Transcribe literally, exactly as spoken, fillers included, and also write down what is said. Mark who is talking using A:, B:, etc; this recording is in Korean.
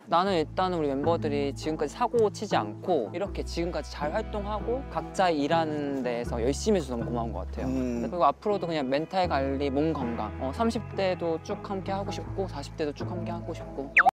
A: 나는 일단은 우리 멤버들이 지금까지 사고 치지 않고 이렇게 지금까지 잘 활동하고 각자 일하는 데에서 열심히 해서 너무 고마운 것 같아요.
B: 음.
A: 그리고 앞으로도 그냥 멘탈 관리, 몸 건강 어, 삼십 대도 쭉 함께 하고 싶고 사십 대도 쭉 함께 하고 싶고